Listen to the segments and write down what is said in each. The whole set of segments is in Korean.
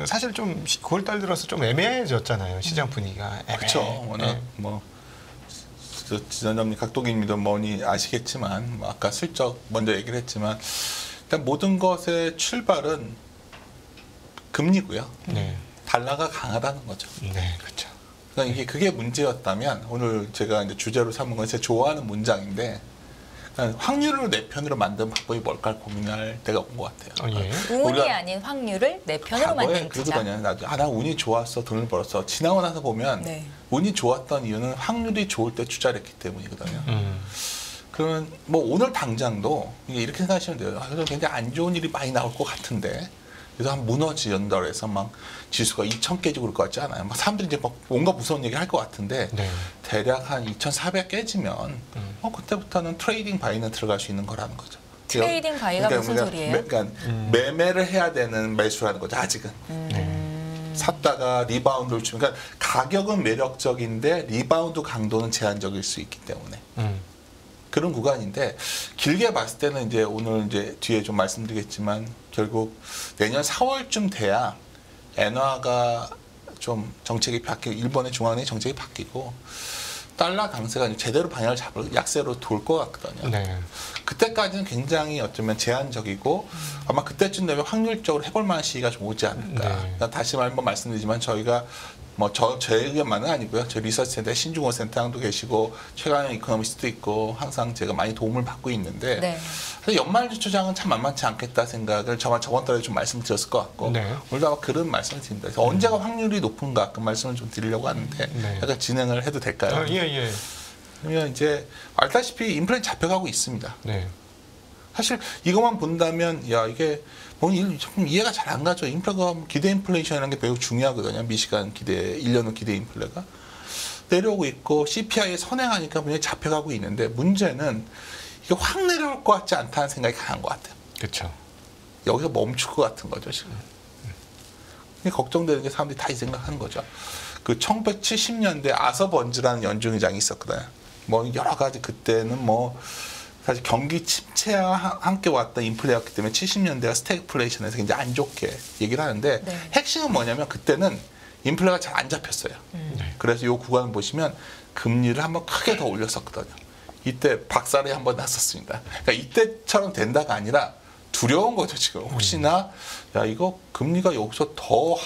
사실 좀 9월달 들어서 좀 애매해졌잖아요. 시장 분위기가. 그렇죠. 워낙 뭐 지선장님, 각도기님도 뭐니 아시겠지만 뭐 아까 슬쩍 먼저 얘기를 했지만 일단 모든 것의 출발은 금리고요. 네. 달러가 강하다는 거죠. 네, 그렇죠. 그러니까 그게 문제였다면 오늘 제가 이제 주제로 삼은 건 제가 좋아하는 문장인데 그러니까 확률을 내 편으로 만든 방법이 뭘까 고민할 때가 온 것 같아요. 예. 운이 아닌 확률을 내 편으로 만드는 투자. 그러거든요. 나 운이 좋았어, 돈을 벌었어. 지나고 나서 보면 네. 운이 좋았던 이유는 확률이 좋을 때 투자를 했기 때문이거든요. 그러면 뭐 오늘 당장도 이렇게 생각하시면 돼요. 그래서 굉장히 안 좋은 일이 많이 나올 것 같은데 그래서 한 무너진다해서 막 지수가 2,000 깨지고 그럴 것 같지 않아요. 막 사람들이 이제 막 뭔가 무서운 얘기를 할 것 같은데 네. 대략 한 2,400 깨지면 그때부터는 트레이딩 바이는 들어갈 수 있는 거라는 거죠. 트레이딩 바이가 무슨 소리예요? 그러니까 매매를 해야 되는 매수라는 거죠. 아직은. 샀다가 리바운드를 주면 그러니까 가격은 매력적인데 리바운드 강도는 제한적일 수 있기 때문에 그런 구간인데 길게 봤을 때는 이제 오늘 이제 뒤에 좀 말씀드리겠지만 결국 내년 4월쯤 돼야 엔화가 좀 정책이 바뀌고 일본의 중앙은행 정책이 바뀌고 달러 강세가 제대로 방향을 잡을 약세로 돌 것 같거든요. 네. 그때까지는 굉장히 어쩌면 제한적이고 아마 그때쯤 되면 확률적으로 해볼 만한 시기가 좀 오지 않을까. 네. 그러니까 다시 한번 말씀드리지만 저희가 뭐 제 의견만은 아니고요. 저희 리서치센터에 신중호 센터장도 계시고 최강영 이코노미스트도 있고 항상 제가 많이 도움을 받고 있는데 네. 연말 주초장은 참 만만치 않겠다 생각을 저번 달에 좀 말씀드렸을 것 같고 네. 오늘도 아마 그런 말씀을 드립니다. 그래서 언제가 확률이 높은가 그 말씀을 좀 드리려고 하는데 네. 약간 진행을 해도 될까요? 예. 그러면 이제 알다시피 인플레는 잡혀가고 있습니다. 네. 사실 이것만 본다면 야 이게 좀 이해가 잘 안 가죠. 인플레가 기대 인플레이션이라는 게 매우 중요하거든요. 미시간 기대 1년 후 기대 인플레가 내려오고 있고 CPI에 선행하니까 분명히 잡혀가고 있는데 문제는 이게 확 내려올 것 같지 않다는 생각이 강한 것 같아요. 그렇죠. 여기서 멈출 것 같은 거죠 지금. 걱정되는 게 사람들이 다 이 생각하는 거죠. 그 1970년대 아서번즈라는 연준 의장이 있었거든요. 뭐 여러 가지 그때는 뭐 사실 경기 침체와 함께 왔던 인플레였기 때문에 70년대가 스태그플레이션에서 굉장히 안 좋게 얘기를 하는데 네. 핵심은 뭐냐면 그때는 인플레가 잘 안 잡혔어요. 그래서 이 구간을 보시면 금리를 한번 크게 더 올렸었거든요. 이때 박살이 한번 났었습니다. 그러니까 이때처럼 된다가 아니라 두려운 거죠 지금. 혹시나 야 이거 금리가 여기서 더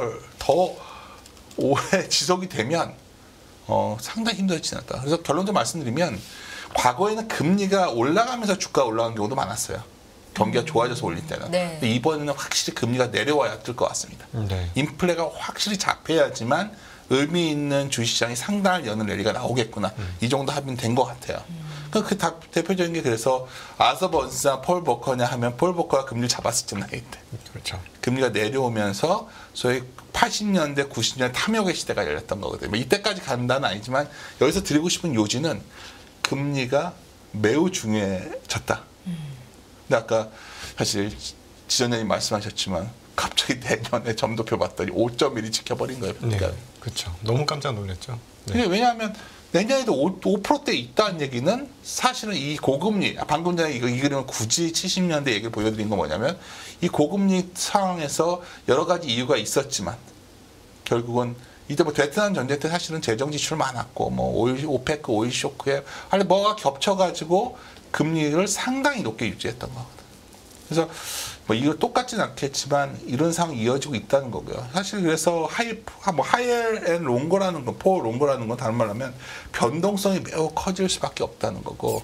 오래 지속이 되면 상당히 힘들어지겠다. 그래서 결론적으로 말씀드리면 과거에는 금리가 올라가면서 주가가 올라간 경우도 많았어요. 경기가 좋아져서 올릴 때는. 네. 근데 이번에는 확실히 금리가 내려와야 될 것 같습니다. 네. 인플레가 확실히 잡혀야지만 의미 있는 주식시장이 상당한 여는 랠리가 나오겠구나. 이 정도 합의는 된 것 같아요. 그 대표적인 게 그래서 아서번스나 폴 버커냐 하면 폴 버커가 금리를 잡았었잖아요. 이때. 그렇죠. 금리가 내려오면서 소위 80년대, 90년대 탐욕의 시대가 열렸던 거거든요. 이때까지 간다는 아니지만 여기서 드리고 싶은 요지는 금리가 매우 중요해졌다. 근데 아까 사실 지전장님 말씀하셨지만 갑자기 내년에 점도표 봤더니 5.1이 지켜버린 거예요. 네. 그러니까. 그렇죠. 너무 깜짝 놀랐죠. 네. 왜냐하면 내년에도 5%대 있다는 얘기는 사실은 이 고금리, 방금 전에 이 그림을 굳이 70년대 얘기를 보여드린 건 뭐냐면 이 고금리 상황에서 여러 가지 이유가 있었지만 결국은 이때 뭐 베트남 전쟁 때 사실은 재정 지출 많았고 뭐 오페크 오일 쇼크에 아니 뭐가 겹쳐가지고 금리를 상당히 높게 유지했던 거거든. 그래서 뭐 이거 똑같진 않겠지만 이런 상황이 이어지고 있다는 거고요. 사실 그래서 하이어 앤 롱거라는 건, 포 롱거라는 건 다른 말로 하면 변동성이 매우 커질 수밖에 없다는 거고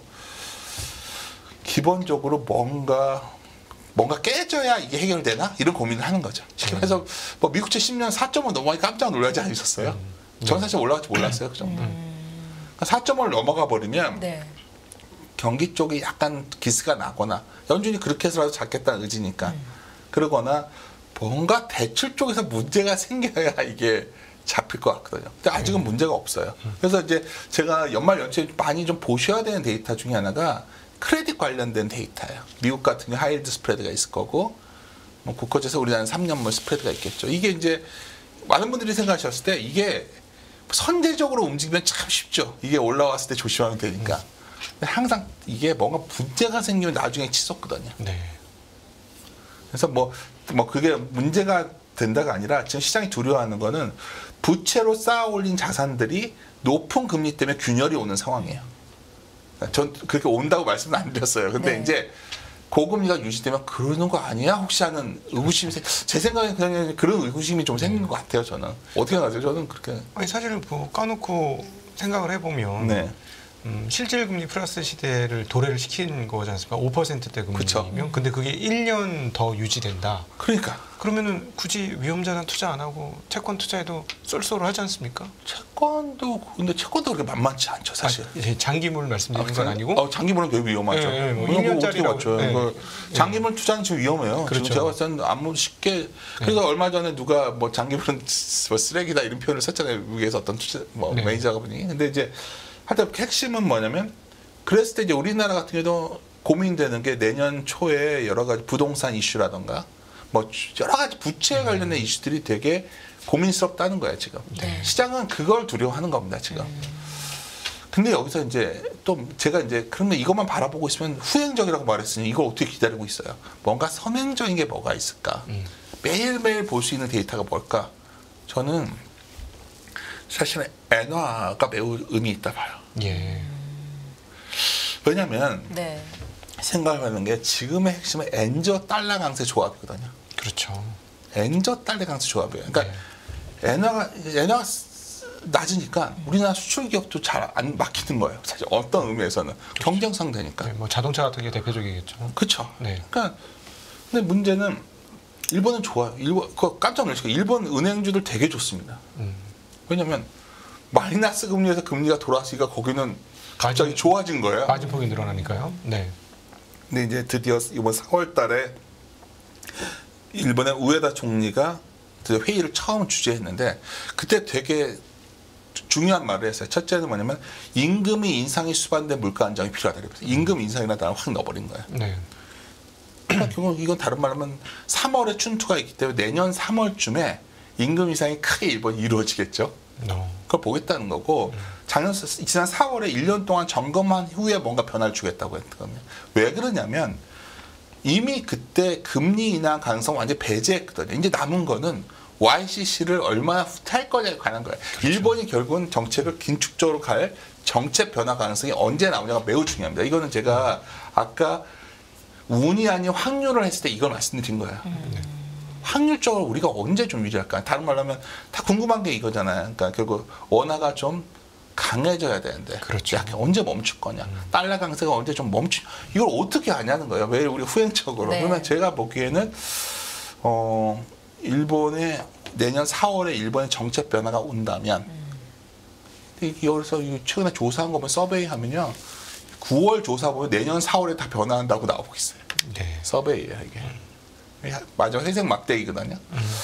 기본적으로 뭔가 깨져야 이게 해결되나? 이런 고민을 하는 거죠. 그래서 뭐 미국채 10년 4.5 넘어가니까 깜짝 놀라지 않으셨어요? 저는 사실 올라갈지 몰랐어요. 그 정도. 4.5를 넘어가 버리면 네. 경기 쪽이 약간 기스가 나거나 연준이 그렇게 해서라도 잡겠다는 의지니까 그러거나 뭔가 대출 쪽에서 문제가 생겨야 이게 잡힐 것 같거든요. 근데 아직은 문제가 없어요. 그래서 이제 제가 연말 연초에 많이 좀 보셔야 되는 데이터 중에 하나가 크레딧 관련된 데이터예요. 미국 같은 경우 하이힐드 스프레드가 있을 거고 뭐 국고채에서 우리나라는 3년물 스프레드가 있겠죠. 이게 이제 많은 분들이 생각하셨을 때 이게 선제적으로 움직이면 참 쉽죠. 이게 올라왔을 때 조심하면 되니까. 근데 항상 이게 뭔가 문제가 생기면 나중에 치솟거든요. 네. 그래서 뭐 그게 문제가 된다가 아니라 지금 시장이 두려워하는 거는 부채로 쌓아 올린 자산들이 높은 금리 때문에 균열이 오는 상황이에요. 전 그렇게 온다고 말씀은 안 드렸어요. 근데 네. 이제 고금리가 유지되면 그러는 거 아니야? 혹시 하는 의구심이 제 생각에 그냥 그런 의구심이 좀 생기는 것 같아요. 저는 어떻게 생각하세요? 저는 그렇게 아니 사실 뭐 까놓고 생각을 해보면 네. 실질금리 플러스 시대를 도래를 시킨 거지 않습니까? 5%대 그쵸. 금리면 근데 그게 1년 더 유지된다. 그러니까 그러면은 굳이 위험자산 투자 안 하고 채권 투자해도 쏠쏠하지 않습니까? 채권도 근데 채권도 그렇게 만만치 않죠, 사실. 장기물 말씀드리는 건 아니고 장기물은 되게 위험하죠. 예, 예, 뭐 그거 1년짜리라고, 어떻게 맞춰요? 예. 그 장기물 투자는 지금 위험해요. 그렇죠. 지금 제가 봤을 때는 아무 쉽게 그래서 얼마 전에 누가 뭐 장기물은 뭐 쓰레기다 이런 표현을 썼잖아요. 미국에서 어떤 투자 뭐 네. 매니저가 분이. 근데 이제 하여튼 핵심은 뭐냐면 그랬을 때 이제 우리나라 같은 경우도 고민되는 게 내년 초에 여러 가지 부동산 이슈라던가 뭐 여러 가지 부채에 관련된 이슈들이 되게 고민스럽다는 거예요, 지금. 네. 시장은 그걸 두려워하는 겁니다, 지금. 근데 여기서 이제 또 제가 이제 그러면 이것만 바라보고 있으면 후행적이라고 말했으니 이걸 어떻게 기다리고 있어요? 뭔가 선행적인 게 뭐가 있을까? 매일매일 볼 수 있는 데이터가 뭘까? 저는 사실은 엔화가 매우 의미 있다 봐요. 예. 왜냐하면 네. 생각하는 게 지금의 핵심은 엔저 달러 강세 조합이거든요. 그렇죠. 엔저 달러 강세 조합이에요. 그러니까 네. 엔화가 낮으니까 우리나라 수출 기업도 잘 안 막히는 거예요. 사실 어떤 의미에서는 경쟁상 되니까. 네, 뭐 자동차 같은 게 대표적이겠죠. 그렇죠. 네. 그러니까 근데 문제는 일본은 좋아요. 그거 깜짝 놀랐어요. 일본 은행주들 되게 좋습니다. 왜냐하면 마이너스 금리에서 금리가 돌아왔으니까 거기는 갑자기 좋아진 거예요. 마진폭이 늘어나니까요. 네. 근데 이제 드디어 이번 4월달에 일본의 우에다 총리가 드디어 회의를 처음 주재했는데 그때 되게 중요한 말을 했어요. 첫째는 뭐냐면 임금이 인상이 수반된 물가 안정이 필요하다. 그래서 임금 인상이라는 단어를 확 넣어버린 거예요. 네. 그러니까 결국 이건 다른 말로 하면 3월에 춘투가 있기 때문에 내년 3월쯤에 임금 인상이 크게 일본이 이루어지겠죠. 그걸 보겠다는 거고 지난 4월에 1년 동안 점검한 후에 뭔가 변화를 주겠다고 했거든요. 왜 그러냐면 이미 그때 금리 인하 가능성 완전히 배제했거든요. 이제 남은 거는 YCC를 얼마나 후퇴할 거냐에 관한 거예요. 그렇죠. 일본이 결국은 정책을 긴축적으로 갈 정책 변화 가능성이 언제 나오냐가 매우 중요합니다. 이거는 제가 아까 운이 아닌 확률을 했을 때 이걸 말씀드린 거예요. 확률적으로 우리가 언제 좀 유리할까? 다른 말로 하면 다 궁금한 게 이거잖아요. 그러니까 결국 원화가 좀 강해져야 되는데 그렇죠. 약간 언제 멈출 거냐? 달러 강세가 언제 좀 이걸 어떻게 아냐는 거예요. 왜 우리 후행적으로? 네. 그러면 제가 보기에는 일본의 내년 4월에 일본의 정책 변화가 온다면 여기서 최근에 조사한 거 보면 서베이 하면요. 9월 조사 보면 내년 4월에 다 변화한다고 나오고 있어요. 네. 서베이예요, 이게. 맞아, 회색 막대기거든요.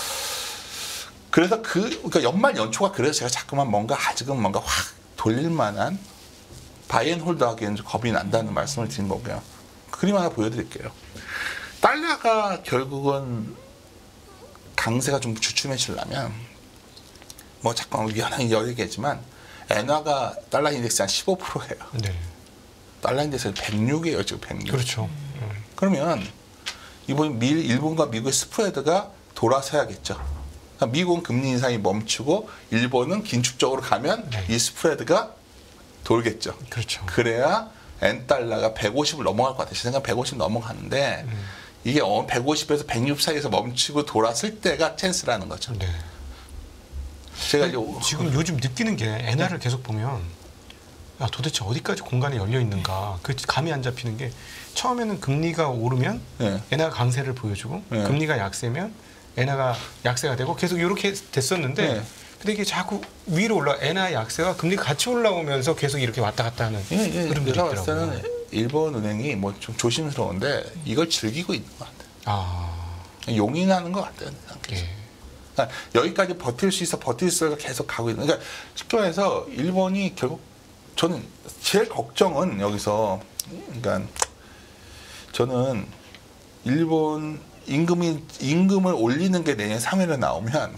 그래서 그러니까 연말 연초가 그래서 제가 자꾸만 아직은 뭔가 확 돌릴 만한 바이앤홀드 하기에는 좀 겁이 난다는 말씀을 드린 거고요. 그림 하나 보여드릴게요. 달러가 결국은 강세가 좀 주춤해지려면 뭐 잠깐 미안한 여러 얘기지만 엔화가 달러 인덱스 한 15%예요. 네. 달러 인덱스 106이에요, 지금 106. 그렇죠. 그러면 일본과 미국의 스프레드가 돌아서야겠죠. 그러니까 미국은 금리 인상이 멈추고 일본은 긴축적으로 가면 네. 이 스프레드가 돌겠죠. 그렇죠. 그래야 엔 달러가 150을 넘어갈 것 같아요. 제 생각은 150 넘어가는데 이게 150에서 106 사이에서 멈추고 돌았을 때가 찬스라는 거죠. 네. 제가 이제 지금 요즘 느끼는 게 엔화를 계속 보면 도대체 어디까지 공간이 열려 있는가 그 감이 안 잡히는 게 처음에는 금리가 오르면 네. 엔화가 강세를 보여주고 네. 금리가 약세면 엔화가 약세가 되고 계속 이렇게 됐었는데 네. 근데 이게 자꾸 위로 엔화 약세가 금리가 같이 올라오면서 계속 이렇게 왔다 갔다 하는 흐름들이 제가 봤을 있더라고요. 때는 일본 은행이 뭐 좀 조심스러운데 이걸 즐기고 있는 것 같아요. 용인하는 것 같아요. 예. 그러니까 여기까지 버틸 수 있어 계속 가고 있는. 그러니까 쉽게 말해서 일본이 결국 저는 제일 걱정은 여기서 그러니까 저는 일본 임금을 올리는 게 내년 3월에 나오면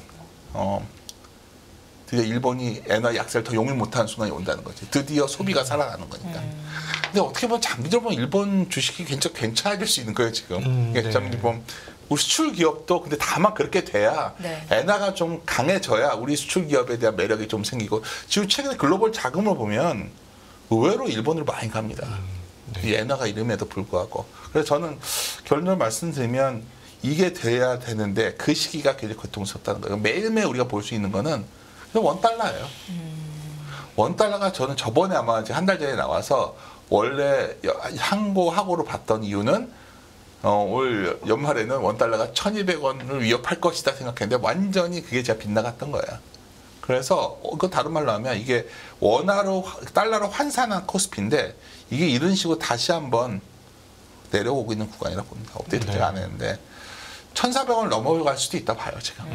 드디어 일본이 엔화 약세를 더 용인 못하는 순간이 온다는 거지. 드디어 소비가 살아나는 거니까. 근데 어떻게 보면 장기적으로 보면 일본 주식이 괜찮아질 수 있는 거예요 지금. 네. 장기 보면 우리 수출 기업도 근데 다만 그렇게 돼야 네. 엔화가 좀 강해져야 우리 수출 기업에 대한 매력이 좀 생기고 지금 최근에 글로벌 자금을 보면 의외로 일본으로 많이 갑니다. 네. 이 엔화가 이름에도 불구하고. 그래서 저는 결론을 말씀드리면 이게 돼야 되는데 그 시기가 굉장히 고통스럽다는 거예요. 매일매일 우리가 볼 수 있는 거는 그냥 원달러예요. 원달러가 저는 저번에 아마 이제 한 달 전에 나와서 원래 항고하고로 봤던 이유는 올 연말에는 원달러가 1,200원을 위협할 것이다 생각했는데 완전히 그게 제가 빗나갔던 거예요. 그래서 그 다른 말로 하면 이게 원화로 달러로 환산한 코스피인데 이게 이런 식으로 다시 한번 내려오고 있는 구간이라고 봅니다. 업데이트 제가 안 했는데 1,400원을 넘어갈 수도 있다 봐요, 제가.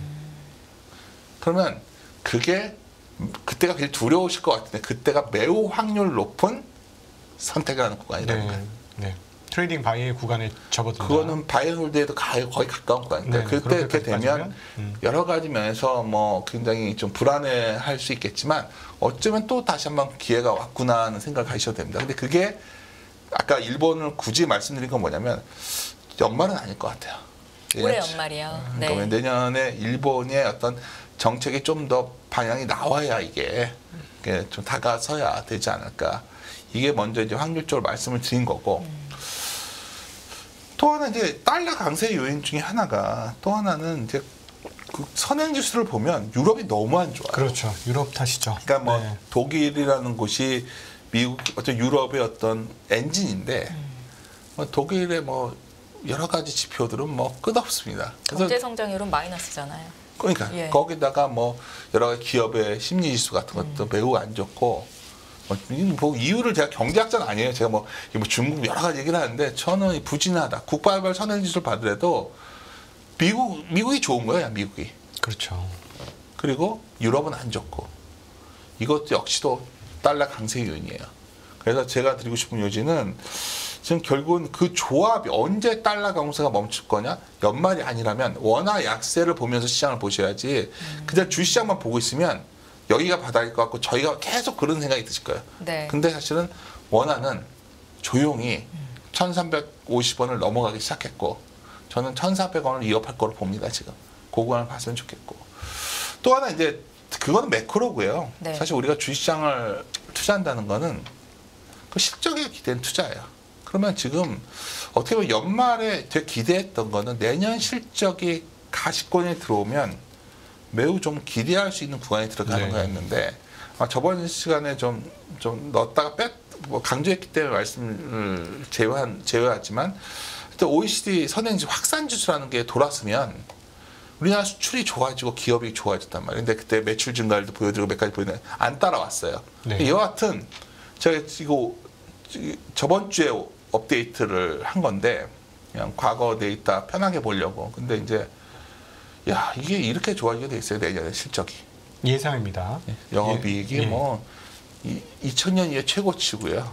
그러면 그게 그때가 굉장히 두려우실 것 같은데 그때가 매우 확률 높은 선택을 하는 구간이라는 거예요. 네. 트레이딩 바이의 구간에 접어든다. 그거는 바이올드에도 거의 가까운 구간인데 네, 그때 이렇게 되면 빠지면, 여러 가지 면에서 뭐 굉장히 좀 불안해할 수 있겠지만 어쩌면 또 다시 한번 기회가 왔구나 하는 생각을 하셔도 됩니다. 근데 그게 아까 일본을 굳이 말씀드린 건 뭐냐면 연말은 아닐 것 같아요. 올해 연말이요. 네. 그러면 내년에 일본의 어떤 정책이 좀 더 방향이 나와야 이게 좀 다가서야 되지 않을까. 이게 먼저 이제 확률적으로 말씀을 드린 거고. 또 하나 이제 달러 강세 요인 중에 하나가 또 하나는 이제 그 선행 지수를 보면 유럽이 너무 안 좋아요. 그렇죠. 유럽 탓이죠. 그러니까 뭐 네. 독일이라는 곳이 미국 어떤 유럽의 어떤 엔진인데 뭐 독일의 뭐 여러 가지 지표들은 뭐 끝없습니다. 경제 성장률은 마이너스잖아요. 그러니까 예. 거기다가 뭐 여러 가지 기업의 심리 지수 같은 것도 매우 안 좋고. 뭐 이유를 제가 경제학자는 아니에요. 제가 뭐 중국 여러 가지 얘기를 하는데 저는 부진하다. 국가별 선행지수를 받으래도 미국이 좋은 거예요. 미국이. 그렇죠. 그리고 유럽은 안 좋고 이것도 역시도 달러 강세 요인이에요. 그래서 제가 드리고 싶은 요지는 지금 결국은 그 조합이 언제 달러 강세가 멈출 거냐? 연말이 아니라면 원화 약세를 보면서 시장을 보셔야지 그냥 주시장만 보고 있으면 여기가 바닥일 것 같고 저희가 계속 그런 생각이 드실 거예요. 네. 근데 사실은 원화는 조용히 1,350원을 넘어가기 시작했고 저는 1,400원을 위협할 거로 봅니다. 지금. 그 구간을 봤으면 좋겠고. 또 하나 이제 그거는 매크로고요. 네. 사실 우리가 주식시장을 투자한다는 거는 그 실적에 기댄 투자예요. 그러면 지금 어떻게 보면 연말에 되게 기대했던 거는 내년 실적이 가시권에 들어오면 매우 좀 기대할 수 있는 구간에 들어가는 네. 거였는데 저번 시간에 좀 넣었다가 뭐 강조했기 때문에 말씀을 제외하지만 OECD 선행지 확산지수라는 게 돌았으면 우리나라 수출이 좋아지고 기업이 좋아졌단 말이에요. 근데 그때 매출 증가율도 보여드리고 몇 가지 보이는데 안 따라왔어요. 네. 여하튼 제가 이거 저번 주에 업데이트를 한 건데 그냥 과거 데이터 편하게 보려고. 근데 이제 야 이게 이렇게 좋아지게 돼 있어요. 내년에 실적이. 예상입니다. 영업이익이 예. 뭐 2000년 이후에 최고치고요.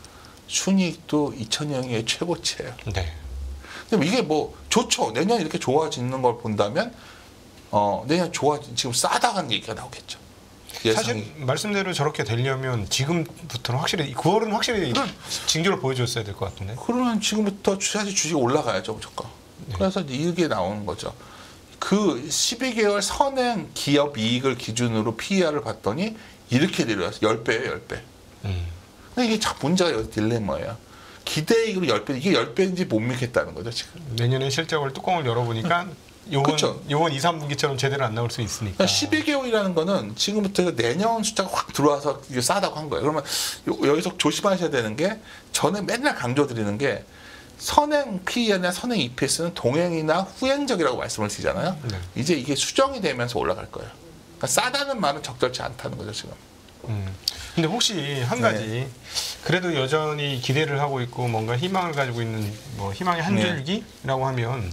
순이익도 2000년 이후에 최고치예요. 네. 근데 이게 뭐 좋죠. 내년 이렇게 좋아지는 걸 본다면 내년 지금 싸다간 얘기가 나오겠죠. 예상이. 사실 말씀대로 저렇게 되려면 지금부터는 확실히 9월은 확실히 징조를 보여줬어야 될 것 같은데. 그러면 지금부터 사실 주식이 올라가야죠, 무조건. 네. 그래서 이게 나오는 거죠. 그 12개월 선행 기업 이익을 기준으로 PER을 봤더니 이렇게 내려와서 10배예요, 10배. 근데 이게 참 문제가 여기 딜레마예요. 기대이익으로 10배, 이게 10배인지 못 믿겠다는 거죠, 지금. 내년에 실적을 뚜껑을 열어보니까 요번 그쵸. 2, 3분기처럼 제대로 안 나올 수 있으니까. 12개월이라는 거는 지금부터 내년 숫자가 확 들어와서 이게 싸다고 한 거예요. 그러면 여기서 조심하셔야 되는 게 저는 맨날 강조드리는 게 선행 PE나 선행 EPS는 동행이나 후행적이라고 말씀을 드리잖아요. 네. 이제 이게 수정이 되면서 올라갈 거예요. 그러니까 싸다는 말은 적절치 않다는 거죠, 지금. 근데 혹시 한 가지 그래도 여전히 기대를 하고 있고 뭔가 희망을 가지고 있는 뭐 희망의 한 줄기라고 하면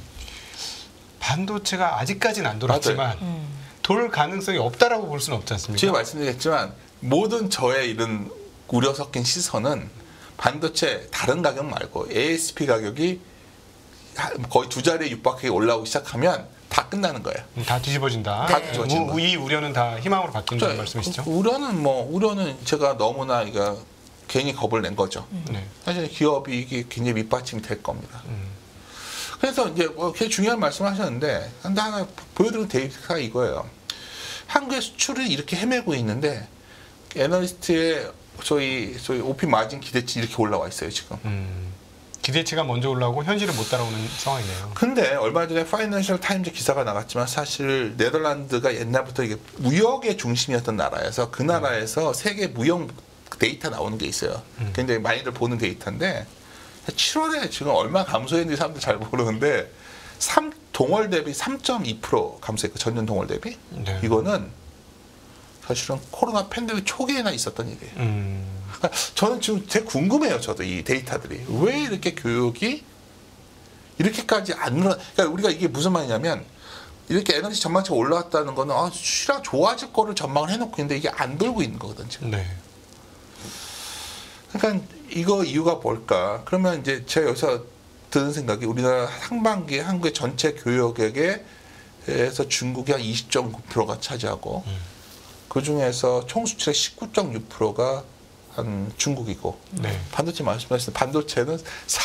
반도체가 아직까지는 안 돌았지만 돌 가능성이 없다라고 볼 수는 없지 않습니까? 제가 말씀드렸지만 모든 저의 이런 우려 섞인 시선은 반도체 다른 가격 말고 ASP 가격이 거의 두 자리에 육박하게 올라오기 시작하면 다 끝나는 거예요. 다 뒤집어진다. 다 뒤집어진다. 이 우려는 다 희망으로 바뀐다는 말씀이시죠? 우려는 제가 너무나 이거 괜히 겁을 낸 거죠. 네. 사실 기업이 이게 굉장히 밑받침이 될 겁니다. 그래서 이제 굉장히 중요한 말씀하셨는데 근데 하나 보여드리는 데이터가 이거예요. 한국의 수출이 이렇게 헤매고 있는데 애널리스트의 저희 OP 마진 기대치 이렇게 올라와 있어요 지금. 기대치가 먼저 올라오고 현실을 못 따라오는 상황이네요. 근데 얼마 전에 파이낸셜 타임즈 기사가 나갔지만 사실 네덜란드가 옛날부터 이게 무역의 중심이었던 나라여서 그 나라에서 세계 무역 데이터 나오는 게 있어요. 굉장히 많이들 보는 데이터인데 7월에 지금 얼마 감소했는지 사람들 잘 모르는데 동월 대비 3.2% 감소했고 전년 동월 대비. 네. 이거는 사실은 코로나 팬데믹 초기에나 있었던 일이에요. 그러니까 저는 지금 되게 궁금해요. 저도 이 데이터들이 왜 이렇게 교육이 이렇게까지 안 늘어? 그러니까 우리가 이게 무슨 말이냐면 이렇게 에너지 전망치가 올라왔다는 거는 수출량 좋아질 거를 전망을 해놓고 있는데 이게 안 돌고 있는 거거든 지금. 네. 그러니까 이거 이유가 뭘까? 그러면 이제 제가 여기서 드는 생각이 우리나라 상반기에 한국의 전체 교역액에서 중국이 한 20.9%가 차지하고 그 중에서 총 수출의 19.6%가 한 중국이고 네. 반도체 말씀하신 반도체는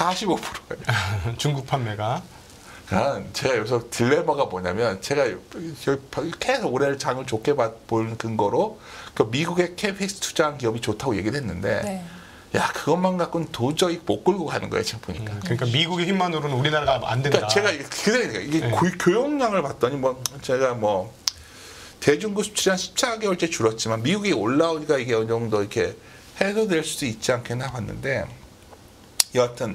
45%예요. 중국 판매가. 그러니까 제가 여기서 딜레마가 뭐냐면 제가 계속 올해 장을 좋게 보는 근거로 그 미국의 캐픽스 투자한 기업이 좋다고 얘기를 했는데 네. 야 그것만 갖고는 도저히 못 끌고 가는 거예요 지금 보니까. 그러니까 미국의 힘만으로는 우리나라가 안 된다. 그러니까 제가 이게 네. 교역량을 봤더니 뭐 제가 뭐 대중국 수출이 한 14개월째 줄었지만 미국이 올라오니까 이게 어느 정도 이렇게 해소될 수도 있지 않겠나 봤는데 여하튼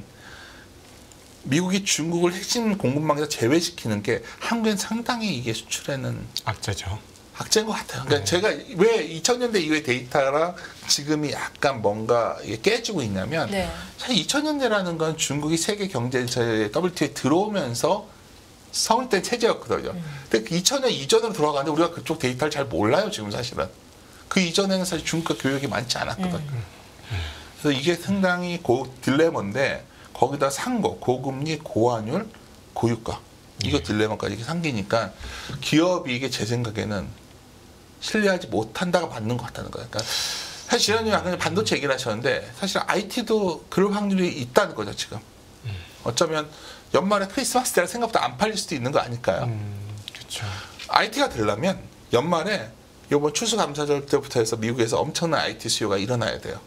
미국이 중국을 핵심 공급망에서 제외시키는 게 한국엔 상당히 이게 수출에는 악재죠. 악재인 것 같아요. 그러니까 제가 왜 2000년대 이후의 데이터랑 지금이 약간 뭔가 이게 깨지고 있냐면 네. 사실 2000년대라는 건 중국이 세계 경제체제 WTO에 들어오면서 성립된 체제였거든요. 근데 2000년 이전으로 돌아가는데 우리가 그쪽 데이터를 잘 몰라요 지금 사실은. 그 이전에는 사실 중국과 교역이 많지 않았거든요. 그래서 이게 상당히 딜레마인데 거기다 상고, 고금리, 고환율, 고유가 이거 딜레마까지 이게 생기니까 기업이 이게 제 생각에는 신뢰하지 못한다가 맞는 것 같다는 거예요. 그러니까 사실 지난주에 아까 반도체 얘기를 하셨는데 사실 IT도 그럴 확률이 있다는 거죠 지금. 어쩌면 연말에 크리스마스 때라 생각보다 안 팔릴 수도 있는 거 아닐까요? 그렇죠. IT가 되려면 연말에 이번 추수감사절 때부터 해서 미국에서 엄청난 IT 수요가 일어나야 돼요.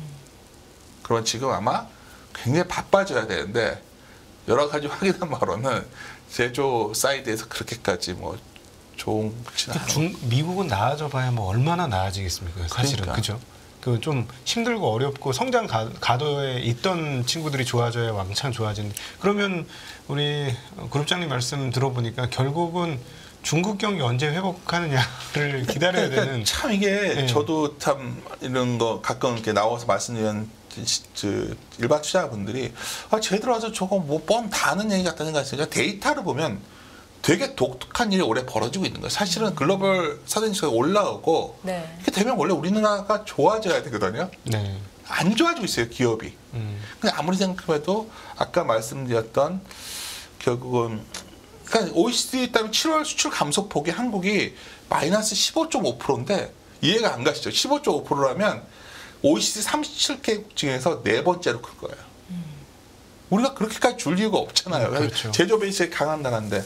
그러면 지금 아마 굉장히 바빠져야 되는데 여러 가지 확인한 바로는 제조 사이드에서 그렇게까지 뭐 좋은 것은 미국은 나아져 봐야 뭐 얼마나 나아지겠습니까? 사실은 그러니까. 그죠? 그 좀 힘들고 어렵고 성장 가도에 있던 친구들이 좋아져야 왕창 좋아지는데 그러면 우리 그룹장님 말씀 들어보니까 결국은 중국 경기 언제 회복하느냐를 기다려야 그러니까 되는. 참 이게 네. 저도 참 이런 거 가끔 이렇게 나와서 말씀드리는 일반 투자자분들이 제대로 와서 저거 뭐 뻔 다 아는 얘기 같다는 생각이 있으니까 데이터를 보면 되게 독특한 일이 올해 벌어지고 있는 거예요. 사실은 글로벌 사대지수가 올라오고 네. 이렇게 되면 원래 우리나라가 좋아져야 되거든요. 네. 안 좋아지고 있어요 기업이. 근데 아무리 생각해도 아까 말씀드렸던 결국은 그러니까 OECD에 따르면 7월 수출 감소폭이 한국이 마이너스 15.5%인데 이해가 안 가시죠? 15.5%라면 OECD 37개국 중에서 네 번째로 클 거예요. 우리가 그렇게까지 줄 이유가 없잖아요. 그렇죠. 제조 베이스에 강한 나라인데.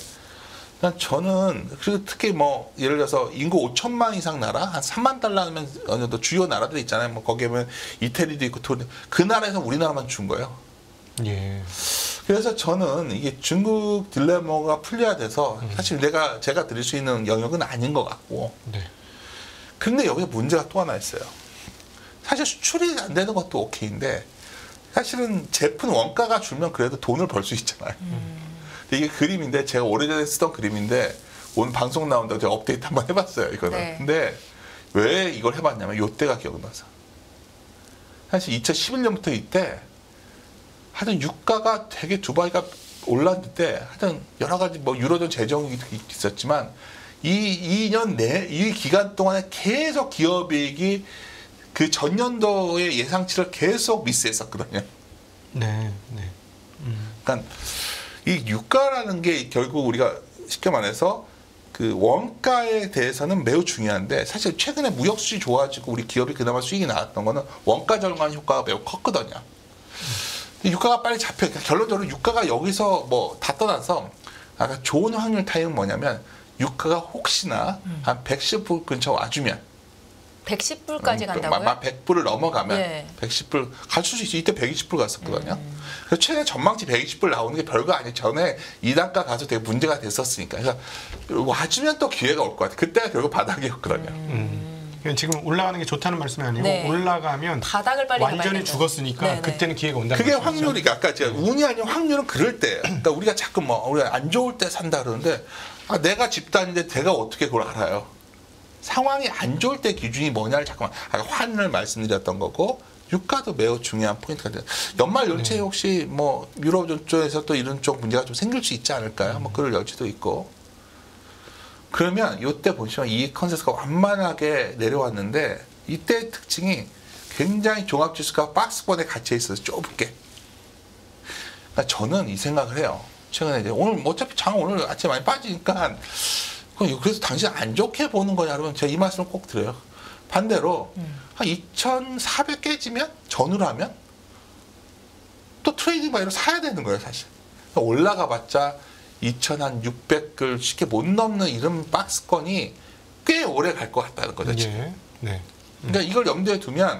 저는 그리고 특히 뭐 예를 들어서 인구 5천만 이상 나라 한 3만 달러면 어느 정도 주요 나라들 있잖아요. 뭐 거기에 보면 이태리도 있고 그 나라에서 우리나라만 준 거예요. 예. 그래서 저는 이게 중국 딜레마가 풀려야 돼서 사실 제가 드릴 수 있는 영역은 아닌 것 같고. 네. 근데 여기서 문제가 또 하나 있어요. 사실 수출이 안 되는 것도 오케이인데 사실은 제품 원가가 줄면 그래도 돈을 벌 수 있잖아요. 근데 이게 그림인데 제가 오래전에 쓰던 그림인데 오늘 방송 나온다고 제가 업데이트 한번 해봤어요. 이거는. 네. 근데 왜 이걸 해봤냐면 이때가 기억나서 사실 2011년부터 이때 하여튼 유가가 되게 두바이가 올랐는데 하여튼 여러 가지 뭐 유로존 재정이 있었지만 이 2년 내 이 기간 동안에 계속 기업이익이 그 전년도의 예상치를 계속 미스했었거든요. 네. 네. 그러니까 이 유가라는 게 결국 우리가 쉽게 말해서 그 원가에 대해서는 매우 중요한데 사실 최근에 무역 수준이 좋아지고 우리 기업이 그나마 수익이 나왔던 거는 원가 절감 효과가 매우 컸거든요. 유가가 빨리 잡혀. 그러니까 결론적으로 유가가 여기서 뭐 다 떠나서 아까 좋은 확률 타임은 뭐냐면 유가가 혹시나 한 110불 근처 와주면 110불까지 간다고요? 100불을 넘어가면 예. 110불 갈 수 있어. 이때 120불 갔었거든요. 그래서 최근에 전망치 120불 나오는 게 별거 아니에요. 전에 2단가 가서 되게 문제가 됐었으니까. 그래서 와주면 또 기회가 올 것 같아요. 그때가 결국 바닥이었거든요. 그러니까 지금 올라가는 게 좋다는 말씀이 아니고 네. 올라가면 바닥을 빨리 완전히 가봐야겠네요. 죽었으니까 네네. 그때는 기회가 온다는 그게 말씀이죠. 확률이 아까 제가 운이 아니면 확률은 그럴 때. 그러니까 우리가 자꾸 뭐 우리가 안 좋을 때 산다 그러는데 내가 집단인데 내가 어떻게 그걸 알아요? 상황이 안 좋을 때 기준이 뭐냐를 잠깐만 아까 환을 말씀드렸던 거고 유가도 매우 중요한 포인트가 돼요. 연말 연초에 혹시 뭐 유럽 쪽에서 또 이런 쪽 문제가 좀 생길 수 있지 않을까요? 뭐 그럴 여지도 있고. 그러면 이때 보시면 이 컨센서스가 완만하게 내려왔는데 이때의 특징이 굉장히 종합지수가 박스권에 갇혀 있어서 좁게. 그러니까 저는 이 생각을 해요. 최근에 이제 오늘 뭐 어차피 장 오늘 아침에 많이 빠지니까 그래서 당신 안 좋게 보는 거냐 그러면 제가 이 말씀을 꼭 드려요. 반대로 한 2,400 깨지면 전후로 하면 또 트레이딩 바이로 사야 되는 거예요 사실. 그러니까 올라가 봤자 2,600을 쉽게 못 넘는 이런 박스권이 꽤 오래 갈 것 같다는 거죠. 지금. 예. 네. 그러니까 이걸 염두에 두면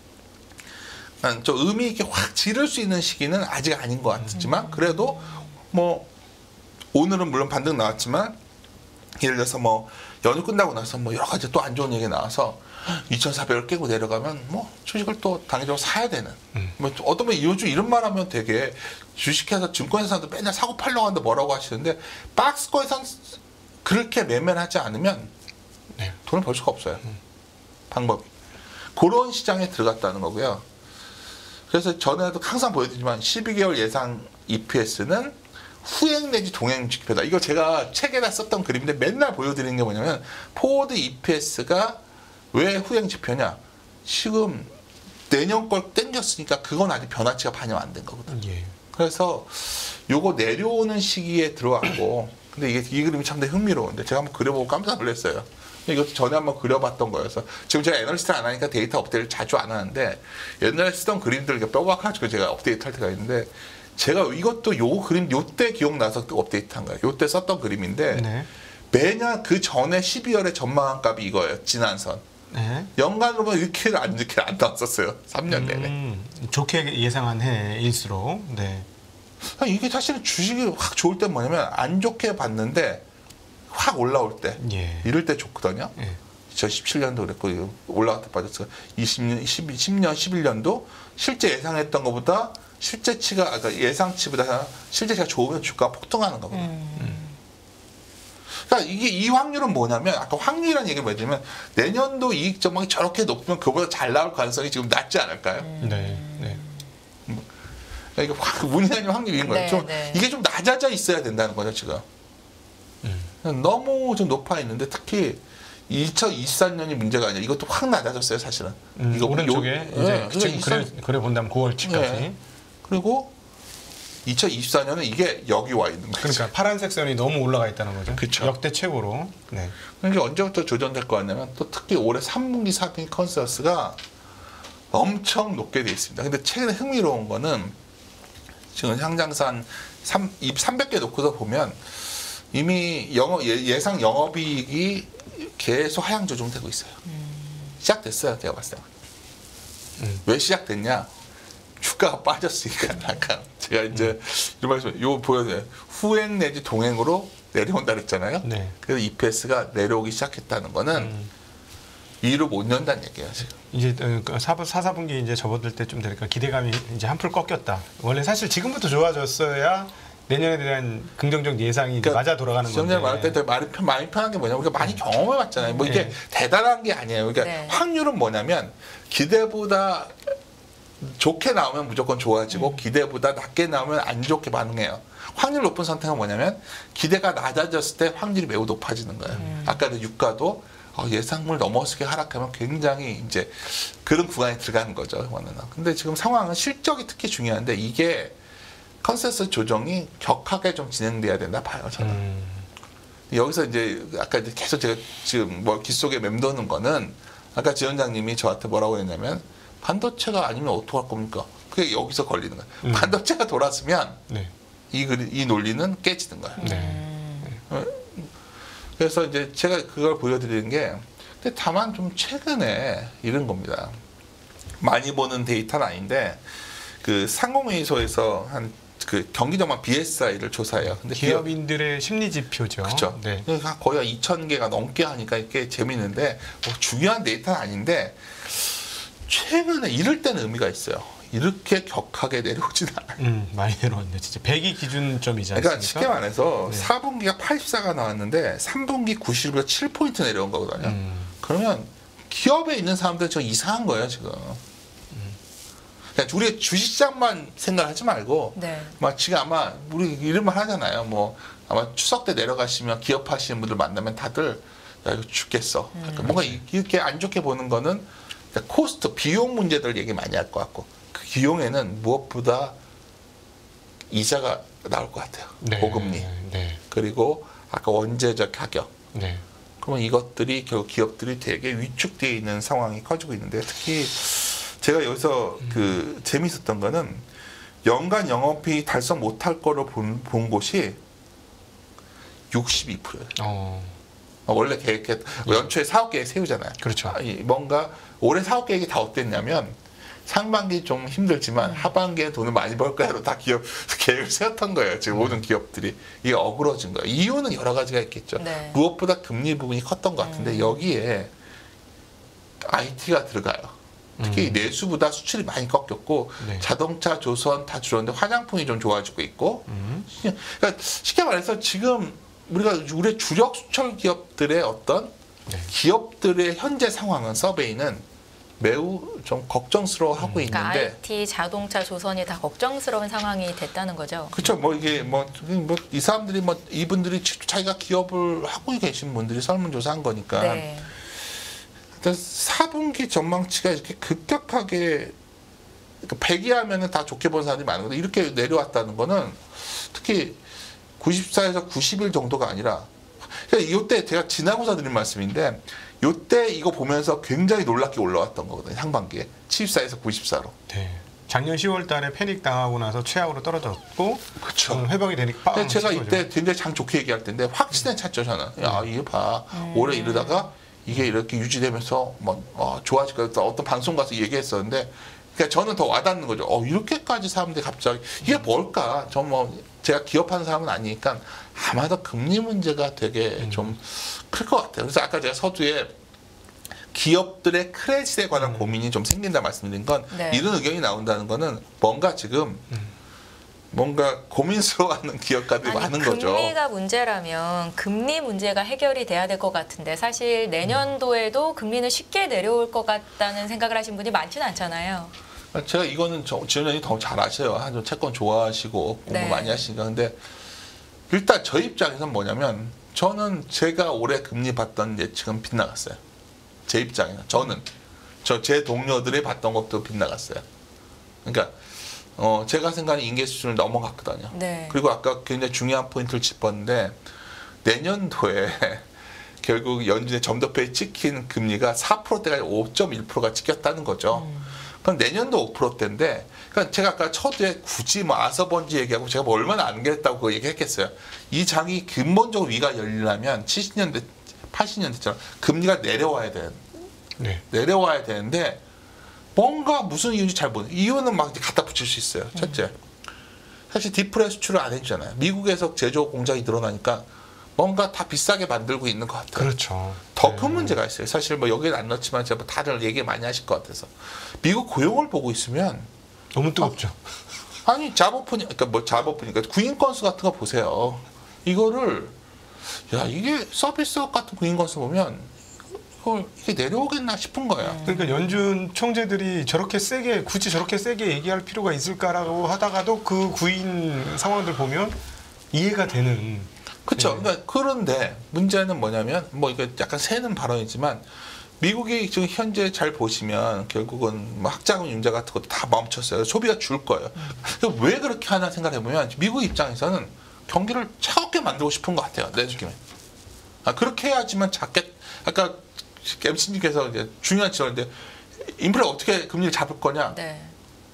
좀 의미 있게 확 지를 수 있는 시기는 아직 아닌 것 같지만 그래도 뭐 오늘은 물론 반등 나왔지만 예를 들어서 뭐 연휴 끝나고 나서 뭐 여러 가지 또 안 좋은 얘기 나와서 2,400을 깨고 내려가면 뭐 주식을 또 단기적으로 사야 되는. 뭐 어떤 분이 요즘 이런 말 하면 되게 주식회사 증권회사도 맨날 사고 팔려고 하는데 뭐라고 하시는데 박스권에선 그렇게 매매를 하지 않으면 네. 돈을 벌 수가 없어요. 방법이. 그런 시장에 들어갔다는 거고요. 그래서 전에도 항상 보여드리지만 12개월 예상 EPS는 후행 내지 동행 지표다. 이거 제가 책에다 썼던 그림인데 맨날 보여드리는 게 뭐냐면 포워드 EPS가 왜 후행 지표냐. 지금 내년 걸 땡겼으니까 그건 아직 변화치가 반영 안 된 거거든. 예. 그래서 요거 내려오는 시기에 들어왔고 근데 이게 이 그림이 참 흥미로운데 제가 한번 그려보고 깜짝 놀랐어요. 이것도 전에 한번 그려봤던 거여서 지금 제가 애널리스트를 안 하니까 데이터 업데이트를 자주 안 하는데 옛날에 쓰던 그림들 이렇게 뼈박가지고 제가 업데이트 할 때가 있는데 제가 이것도 요 그림 요때 기억나서 또 업데이트한 거예요. 요때 썼던 그림인데 네. 매년 그 전에 12월에 전망한 값이 이거예요. 지난선. 네. 연간으로 보면 이렇게 안 나왔었어요. 3년 내내. 좋게 예상한 해일수록. 네. 이게 사실은 주식이 확 좋을 때 뭐냐면 안 좋게 봤는데 확 올라올 때 예. 이럴 때 좋거든요. 예. 2017년도 그랬고 올라갔다 빠졌어요. 10년, 11년도 실제 예상했던 것보다 실제치가 그러니까 예상치보다 실제치가 좋으면 주가가 폭등하는 거거든요. 그러니까 이게 이 확률은 뭐냐면 아까 확률이라는 얘기를 뭐냐면 내년도 이익 전망이 저렇게 높으면 그보다 잘 나올 가능성이 지금 낮지 않을까요? 네. 네. 그러니까 이게 운이 아닌 확률인 거예요. 네, 좀 네. 이게 좀 낮아져 있어야 된다는 거죠 지금. 너무 좀 높아 있는데 특히 2024년이 문제가 아니라 이것도 확 낮아졌어요 사실은. 이거 오른쪽에 이제 지금 그래 본다면 9월치까지. 네. 그리고 2024년은 이게 여기 와 있는 거죠. 그러니까 파란색 선이 너무 올라가 있다는 거죠. 그쵸. 역대 최고로. 네. 이게 언제부터 조정될 것 같냐면 또 특히 올해 3분기 4분기 컨센서스가 엄청 높게 돼 있습니다. 근데 최근에 흥미로운 거는 지금 향장산 300개 놓고서 보면 이미 예상 영업이익이 계속 하향 조정되고 있어요. 시작됐어요, 제가 봤을 때. 왜 시작됐냐? 주가가 빠졌으니까. 약간 제가 이제 이런 말씀, 요 보여줘요. 후행 내지 동행으로 내려온다 그랬잖아요. 네. 그래서 EPS가 내려오기 시작했다는 거는 위로 못 연다는 얘기예요, 지금. 이제 4분기 이제 접어들 때쯤 되니까 기대감이 이제 한풀 꺾였다. 원래 사실 지금부터 좋아졌어야 내년에 대한 긍정적 예상이 이제 맞아 돌아가는 건데. 시청자 말할 때 많이 편한 게 뭐냐면 우리가 많이 경험해봤잖아요. 뭐 이게 네. 대단한 게 아니에요. 그러니까 네. 확률은 뭐냐면 기대보다 좋게 나오면 무조건 좋아지고 기대보다 낮게 나오면 안 좋게 반응해요. 확률 높은 선택은 뭐냐면 기대가 낮아졌을 때 확률이 매우 높아지는 거예요. 아까 그 유가도 예상을 넘어서게 하락하면 굉장히 이제 그런 구간에 들어가는 거죠. 근데 지금 상황은 실적이 특히 중요한데 이게 컨센서스 조정이 격하게 좀 진행돼야 된다 봐요, 저는. 여기서 이제 아까 이제 계속 제가 지금 뭐 귓속에 맴도는 거는 아까 지원장님이 저한테 뭐라고 했냐면 반도체가 아니면 어떡할 겁니까? 그게 여기서 걸리는 거예요. 반도체가 돌았으면 네. 이 논리는 깨지는 거예요. 네. 그래서 이제 제가 그걸 보여드리는 게, 근데 다만 좀 최근에 이런 겁니다. 많이 보는 데이터는 아닌데, 그 상공회의소에서 한 그 경기전망 BSI를 조사해요. 근데 기업인들의 심리 지표죠. 그렇죠. 네. 거의 2,000개가 넘게 하니까 이게 재밌는데, 뭐 중요한 데이터는 아닌데, 최근에 이럴 때는 의미가 있어요. 이렇게 격하게 내려오진 않아요. 많이 내려왔네. 진짜 100이 기준점이지 않습니까? 그러니까 쉽게 말해서 네. 4분기가 84가 나왔는데 3분기 90에서 7포인트 내려온 거거든요. 그러면 기업에 있는 사람들은 저 이상한 거예요, 지금. 그러니까 우리 주식시장만 생각하지 말고, 네. 막 지금 아마 우리 이런 말 하잖아요. 뭐 아마 추석 때 내려가시면 기업 하시는 분들 만나면 다들 야 이거 죽겠어. 그러니까 뭔가 이렇게 안 좋게 보는 거는 코스트, 비용 문제들 얘기 많이 할 것 같고, 그 비용에는 무엇보다 이자가 나올 것 같아요. 네. 고금리. 네. 그리고 아까 원재적 가격. 네. 그러면 이것들이 결국 기업들이 되게 위축되어 있는 상황이 커지고 있는데, 특히 제가 여기서 그 재밌었던 거는 연간 영업이익 달성 못할 거로 본 곳이 62%예요. 원래 계획 연초에 사업 계획 세우잖아요. 그렇죠. 뭔가 올해 사업 계획이 다 어땠냐면, 상반기 좀 힘들지만 하반기에 돈을 많이 벌 거야로 다 기업 계획을 세웠던 거예요. 지금 모든 기업들이. 이게 어그러진 거예요. 이유는 여러 가지가 있겠죠. 네. 무엇보다 금리 부분이 컸던 것 같은데, 여기에 IT가 들어가요. 특히 내수보다 수출이 많이 꺾였고, 네. 자동차, 조선 다 줄었는데 화장품이 좀 좋아지고 있고, 그러니까 쉽게 말해서 지금 우리가 우리 주력 수출 기업들의 어떤 네. 기업들의 현재 상황은 서베이는 매우 좀 걱정스러워하고 그러니까 있는데, IT, 자동차, 조선이 다 걱정스러운 상황이 됐다는 거죠. 그렇죠. 뭐 이게 뭐 이 사람들이 뭐 이분들이 자기가 기업을 하고 계신 분들이 설문조사한 거니까. 네. 4분기 전망치가 이렇게 급격하게 100이 하면은 다 좋게 본 사람들이 많은데, 이렇게 내려왔다는 거는 특히 94에서 90일 정도가 아니라, 그러니까 이때 제가 지나고서 드린 말씀인데, 이때 이거 보면서 굉장히 놀랍게 올라왔던 거거든요. 상반기에 74에서 94로. 네. 작년 10월 달에 패닉 당하고 나서 최악으로 떨어졌고, 그렇죠. 회복이 되니까 근데 제가 친 이때 거죠. 굉장히 장 좋게 얘기할 텐데 확신에 찼죠, 저는. 야, 이거 봐. 올해 이러다가 이게 이렇게 유지되면서 뭐 좋아질 거야. 어떤 방송 가서 얘기했었는데, 그러니까 저는 더 와닿는 거죠. 이렇게까지 사람들이 갑자기 이게 뭘까? 저 뭐 제가 기업하는 사람은 아니니까 아마도 금리 문제가 되게 좀 클 것 같아요. 그래서 아까 제가 서두에 기업들의 크레딧에 관한 고민이 좀 생긴다 말씀드린 건, 네. 이런 의견이 나온다는 거는 뭔가 지금 뭔가 고민스러워하는 기업가들이 많은 거죠. 금리가 문제라면 금리 문제가 해결이 돼야 될 것 같은데, 사실 내년도에도 금리는 쉽게 내려올 것 같다는 생각을 하신 분이 많지는 않잖아요. 제가 이거는 지원장이 더 잘 아셔요. 한좀 채권 좋아하시고 공부 네. 많이 하시니까. 근데 일단 저 입장에서는 뭐냐면, 저는 제가 올해 금리 봤던 예측은 빗나갔어요. 제 입장에는. 저는 제 동료들이 봤던 것도 빗나갔어요. 그러니까 제가 생각하는 인계 수준을 넘어갔거든요. 네. 그리고 아까 굉장히 중요한 포인트를 짚었는데, 내년도에 결국 연준의 점도표에 찍힌 금리가 4%대가 5.1%가 찍혔다는 거죠. 그럼 내년도 5%대인데, 그러니까 제가 아까 첫에 굳이 뭐 아서번지 얘기하고 제가 뭐 얼마나 안 그랬다고 그 얘기했겠어요. 이 장이 근본적으로 위가 열리려면 70년대, 80년대처럼 금리가 내려와야 돼요. 네. 내려와야 되는데, 뭔가 무슨 이유인지 잘 모르는, 이유는 막 이제 갖다 붙일 수 있어요. 첫째, 사실 디프레 수출을 안 해주잖아요. 미국에서 제조업 공장이 늘어나니까 뭔가 다 비싸게 만들고 있는 것 같아요. 그렇죠. 더 큰 문제가 있어요. 사실 뭐 여기는 안 넣었지만 제가 다들 얘기 많이 하실 것 같아서, 미국 고용을 보고 있으면 너무 뜨겁죠. 아니 그러니까 구인 건수 같은 거 보세요. 이거를 이게 서비스업 같은 구인 건수 보면 이게 내려오겠나 싶은 거예요. 그러니까 연준 총재들이 굳이 저렇게 세게 얘기할 필요가 있을까라고 하다가도 그 구인 상황들 보면 이해가 되는. 그렇죠. 네. 그러니까 그런데 문제는 뭐냐면, 뭐 이거 약간 새는 발언이지만, 미국이 지금 현재 잘 보시면 결국은 뭐 학자금 융자 같은 것도 다 멈췄어요. 소비가 줄 거예요. 왜 그렇게 하나 생각해 보면, 미국 입장에서는 경기를 차갑게 만들고 싶은 것 같아요. 내 느낌에. 그렇게 해야지만 아까 MC님께서 이제 중요한 지적인데, 인플레 어떻게 금리를 잡을 거냐? 네.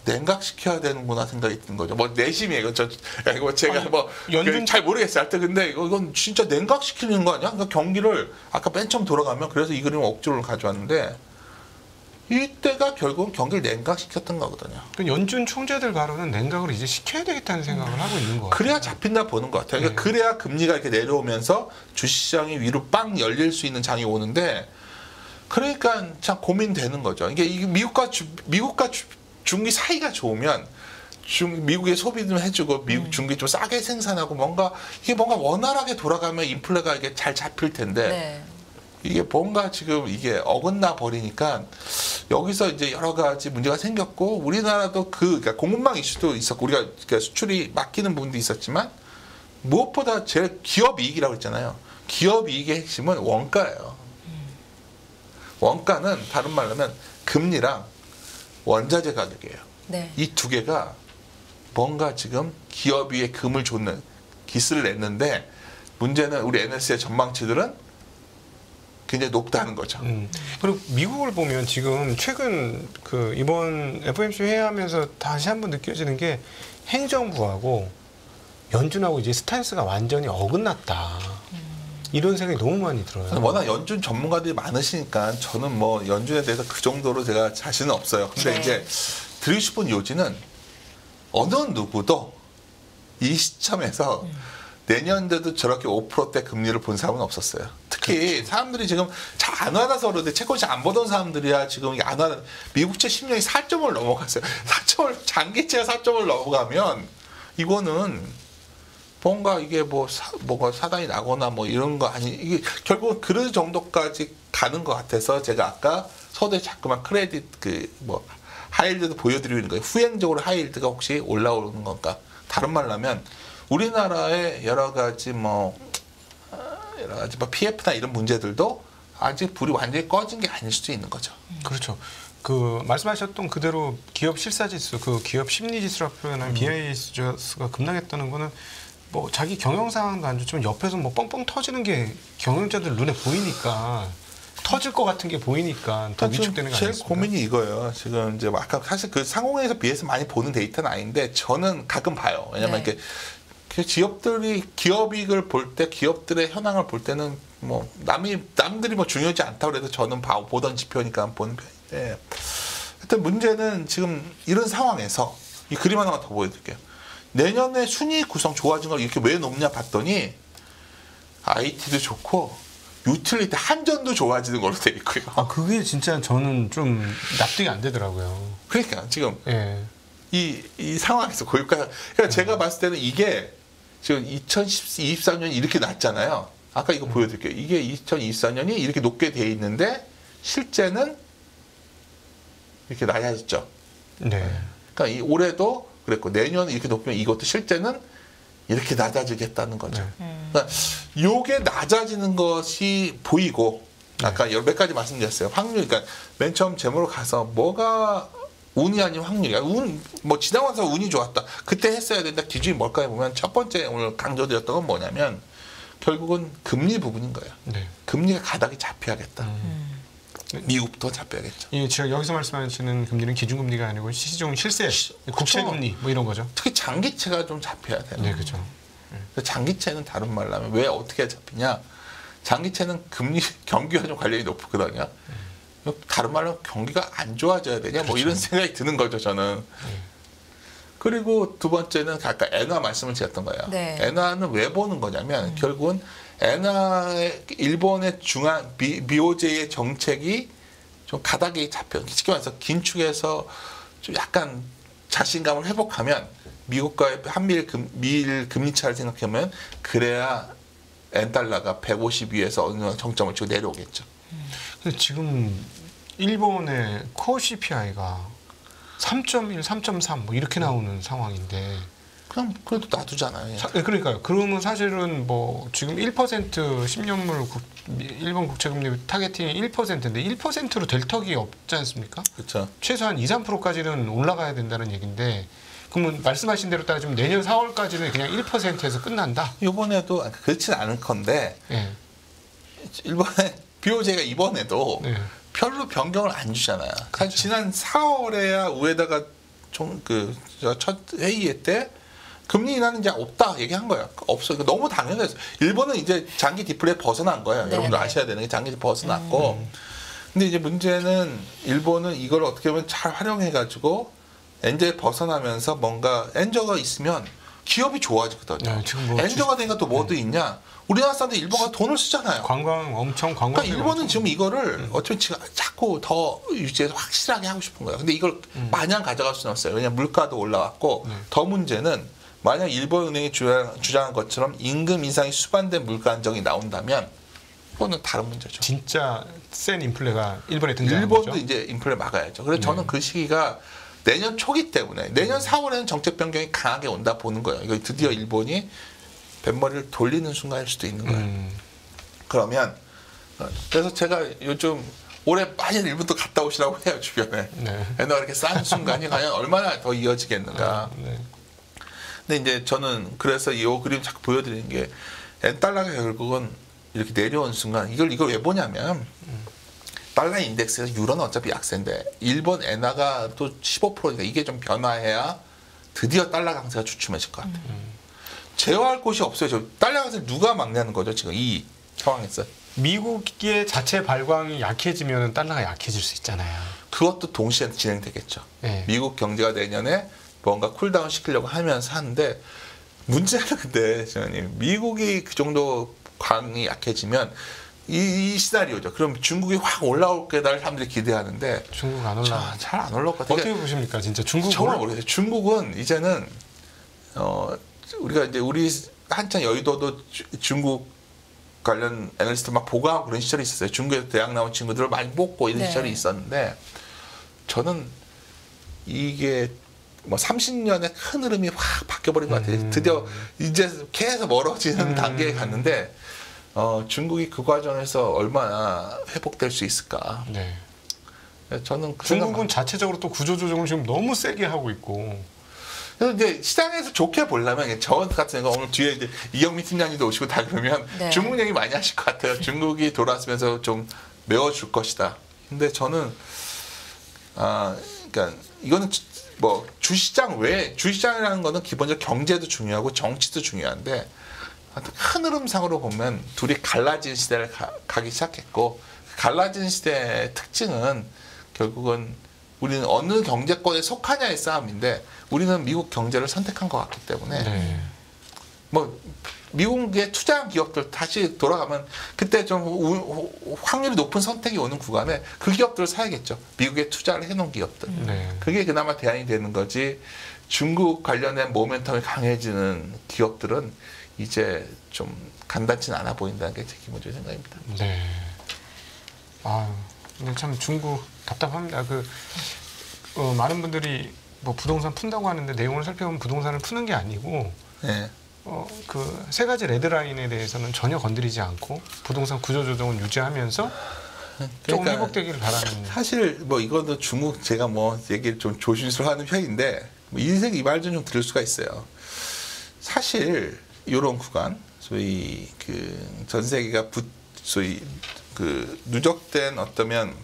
냉각시켜야 되는구나 생각이 드는 거죠. 뭐 내심이에요. 이거 제가 아니, 뭐 잘 모르겠어요. 하여튼 근데 이건 진짜 냉각시키는 거 아니야? 그러니까 경기를 아까 맨 처음 돌아가면 그래서 이 그림을 억지로 가져왔는데 이때가 결국 경기를 냉각시켰던 거거든요. 그 연준 총재들 가로는 냉각을 이제 시켜야 되겠다는 생각을 하고 있는 거 같아요. 그래야 잡힌다 보는 것 같아요. 그러니까 그래야 금리가 이렇게 내려오면서 주식시장이 위로 빵 열릴 수 있는 장이 오는데 그러니까 참 고민되는 거죠. 이게 미국과 중국이 사이가 좋으면 미국의 소비 좀 해주고 미국 중국이 좀 싸게 생산하고 이게 뭔가 원활하게 돌아가면 인플레가 이게 잘 잡힐 텐데 네. 이게 뭔가 지금 이게 어긋나 버리니까 여기서 이제 여러 가지 문제가 생겼고 우리나라도 그러니까 공급망 이슈도 있었고 우리가 그러니까 수출이 막히는 부분도 있었지만 무엇보다 제일 기업 이익이라고 했잖아요. 기업 이익의 핵심은 원가예요. 원가는 다른 말로 하면 금리랑 원자재 가격이에요. 네. 이 두 개가 뭔가 지금 기업 위에 금을 줬는 기스를 냈는데 문제는 우리 NS의 전망치들은 굉장히 높다는 거죠. 그리고 미국을 보면 지금 최근 그 이번 FOMC 회의하면서 다시 한번 느껴지는 게 행정부하고 연준하고 이제 스탠스가 완전히 어긋났다. 이런 생각이 너무 많이 들어요. 워낙 연준 전문가들이 많으시니까 저는 뭐 연준에 대해서 그 정도로 제가 자신은 없어요. 근데 네. 이제 드리고 싶은 요지는 어느 누구도 이 시점에서 내년도도 저렇게 5%대 금리를 본 사람은 없었어요. 특히 그렇죠. 사람들이 지금 잘 안 와닿아서 그러는데 채권시 안 보던 사람들이야 지금 이게 안 와닿아. 미국채 10년이 4점을 넘어갔어요. 4점을 장기채가 4점을 넘어가면 이거는 뭔가 이게 뭐가 사단이 나거나 뭐 이런 거 아니 이게 결국은 그 정도까지 가는 것 같아서 제가 아까 서두에 자꾸만 크레딧 뭐 하이힐드도 보여드리고 있는 거예요. 후행적으로 하이힐드가 혹시 올라오는 건가? 다른 말로 하면 우리나라의 여러 가지 뭐 PF나 이런 문제들도 아직 불이 완전히 꺼진 게 아닐 수도 있는 거죠. 그렇죠. 그 말씀하셨던 그대로 기업 실사지수, 그 기업 심리지수라고 표현한 BIS 지수가 급락했다는 거는 뭐 자기 경영 상황도 안 좋지만 옆에서 뭐 뻥뻥 터지는 게 경영자들 눈에 보이니까 터질 것 같은 게 보이니까 더 위축되는 거 제일 아니겠습니까? 고민이 이거예요. 지금 이제 아까 사실 그 상공회에서 비해서 많이 보는 데이터는 아닌데 저는 가끔 봐요. 왜냐면 네. 이렇게 그 기업 이익을 볼 때 기업들의 현황을 볼 때는 뭐 남들이 뭐 중요하지 않다고 해도 저는 보던 지표니까 보는 편인데 하여튼 문제는 지금 이런 상황에서 이 그림 하나만 더 보여드릴게요. 내년에 순위 구성 좋아진 걸 이렇게 왜 높냐 봤더니 IT도 좋고 유틸리티 한전도 좋아지는 걸로 돼 있고요. 아 그게 진짜 저는 좀 납득이 안 되더라고요. 그러니까 지금 예. 이 상황에서 고유가 그러니까 제가 봤을 때는 이게 지금 2024년이 이렇게 낮잖아요. 아까 이거 보여드릴게요. 이게 2024년이 이렇게 높게 돼 있는데 실제는 이렇게 낮아졌죠. 네. 그러니까 이 올해도 그랬고 내년 이렇게 높으면 이것도 실제는 이렇게 낮아지겠다는 거죠. 네. 그러니까 요게 낮아지는 것이 보이고 아까 몇 가지 말씀드렸어요. 확률 그러니까 맨 처음 제목으로 가서 뭐가 운이 아니면 확률이야. 뭐 지나가서 운이 좋았다. 그때 했어야 된다. 기준이 뭘까 보면 첫 번째 오늘 강조드렸던 건 뭐냐면 결국은 금리 부분인 거예요. 네. 금리가 가닥이 잡혀야겠다. 미국도 잡혀야겠죠. 예, 제가 여기서 말씀하시는 금리는 기준금리가 아니고 시중 실세, 국채금리 뭐 이런 거죠. 특히 장기채가 좀 잡혀야 돼요. 네, 그렇죠. 장기채는 다른 말로 하면 왜 어떻게 잡히냐? 장기채는 금리 경기와 좀 관련이 높거든요. 다른 말로 경기가 안 좋아져야 되냐? 뭐 이런 생각이 드는 거죠, 저는. 그리고 두 번째는 아까 엔화 말씀을 드렸던 거예요. 네. 엔화는 왜 보는 거냐면 결국은 엔화의 일본의 BOJ의 정책이 좀 가닥이 잡혀 쉽게 말해서 긴축해서 좀 약간 자신감을 회복하면 미국과의 미일 금리 차를 생각하면 그래야 엔달러가 150 위에서 어느 정도 정점을 치고 내려오겠죠. 근데 지금 일본의 코어 CPI가 3.1, 3.3 뭐 이렇게 나오는 상황인데 그럼 그래도 놔두잖아요. 그러니까요. 그러면 사실은 뭐 지금 1% 10년물 일본 국채금리 타겟팅이 1%인데 1%로 될 턱이 없지 않습니까? 그렇죠. 최소한 2, 3%까지는 올라가야 된다는 얘기인데 그러면 말씀하신 대로 따지면 내년 4월까지는 그냥 1%에서 끝난다? 이번에도 그렇진 않을 건데 네. 일본의 BOJ가 이번에도 네. 별로 변경을 안 주잖아요. 사실 지난 4월에야 위에다가 첫 회의 때 금리 인하는 이제 없다 얘기한 거예요. 없어. 너무 당연했어요. 일본은 이제 장기 디플레이 벗어난 거예요. 네네. 여러분들 아셔야 되는 게 장기 디플레이 벗어났고. 근데 이제 문제는 일본은 이걸 어떻게 보면 잘 활용해가지고 엔저에 벗어나면서 뭔가 엔저가 있으면 기업이 좋아지거든요. 네, 지금 뭐 엔저가 되니까 또 뭐도 있냐? 우리나라 사람들 일본가 돈을 쓰잖아요. 관광 엄청 관광. 그러니까 일본은 지금 이거를 어쩌면 지금 자꾸 더 유지해서 확실하게 하고 싶은 거예요. 근데 이걸 마냥 가져갈 수는 없어요. 왜냐하면 물가도 올라왔고 더 문제는 만약 일본 은행이 주장한 것처럼 임금 인상이 수반된 물가 안정이 나온다면 그거는 다른 문제죠. 진짜 센 인플레가 일본에 등장하는 일본도 거죠. 이제 인플레 막아야죠. 그래서 저는 그 시기가 내년 초기 때문에 내년 4월에는 정책 변경이 강하게 온다 보는 거예요. 이거 드디어 일본이 뱃머리를 돌리는 순간일 수도 있는 거예요. 그러면 그래서 제가 요즘 올해 많이 일본도 갔다 오시라고 해요 주변에. 네. 엔화가 이렇게 싼 순간이 과연 얼마나 더 이어지겠는가. 네. 근데 이제 저는 그래서 이 그림 자꾸 보여드리는 게 엔달러가 결국은 이렇게 내려온 순간 이걸 왜 보냐면 달러 인덱스에서 유로는 어차피 약세인데 일본 엔화가 또 15%니까 이게 좀 변화해야 드디어 달러 강세가 주춤해질 것 같아요. 제어할 곳이 없어요. 저 달러 강세 누가 막냐는 거죠 지금 이 상황에서. 미국의 자체 발광이 약해지면 달러가 약해질 수 있잖아요. 그것도 동시에 진행되겠죠. 네. 미국 경제가 내년에 뭔가 쿨다운 시키려고 하면서 하는데 문제는 근데 저는 미국이 그 정도 광이 약해지면 이 시나리오죠. 그럼 중국이 확 올라올 거다 사람들이 기대하는데 중국 안 올라. 잘 안 올라올 것 같아요. 어떻게 보십니까, 진짜 중국? 정말 모르겠어요. 중국은 이제는 우리가 이제 우리 한창 여의도도 중국 관련 애널리스트 막 보고하고 그런 시절이 있었어요. 중국에서 대학 나온 친구들을 많이 뽑고 이런 네. 시절이 있었는데 저는 이게 뭐 30년의 큰 흐름이 확 바뀌어버린 것 같아요. 드디어 이제 계속 멀어지는 단계에 갔는데 중국이 그 과정에서 얼마나 회복될 수 있을까. 네. 저는 그 중국은 자체적으로 또 구조 조정을 지금 너무 세게 하고 있고. 그래서 이제 시장에서 좋게 보려면 저 같은 거 오늘 뒤에 이제 이경민 팀장님도 오시고 다 그러면 네. 중국 얘기 많이 하실 것 같아요. 중국이 돌아서면서 좀 메워줄 것이다. 근데 저는 그러니까 이거는 뭐 주시장 외에 주시장이라는 거는 기본적으로 경제도 중요하고 정치도 중요한데 큰 흐름상으로 보면 둘이 갈라진 시대를 가기 시작했고 갈라진 시대의 특징은 결국은 우리는 어느 경제권에 속하냐의 싸움인데 우리는 미국 경제를 선택한 것 같기 때문에 네. 뭐 미국에 투자한 기업들 다시 돌아가면 그때 좀 확률이 높은 선택이 오는 구간에 그 기업들을 사야겠죠. 미국에 투자를 해놓은 기업들. 네. 그게 그나마 대안이 되는 거지. 중국 관련된 모멘텀이 강해지는 기업들은 이제 좀 간단치는 않아 보인다는 게 제 기본적인 생각입니다. 네. 아유, 근데 참 중국 답답합니다. 많은 분들이 뭐 부동산 푼다고 하는데 내용을 살펴보면 부동산을 푸는 게 아니고 네. 그 세 가지 레드라인에 대해서는 전혀 건드리지 않고 부동산 구조 조정을 유지하면서 조금 회복되기를 바라는. 사실 뭐 이거는 중국 제가 뭐 얘기를 좀 조심스러워하는 편인데 뭐 인생 이 말 좀 들을 수가 있어요. 사실 이런 구간 소위 그 전 세계가 소위 그 누적된 어떠면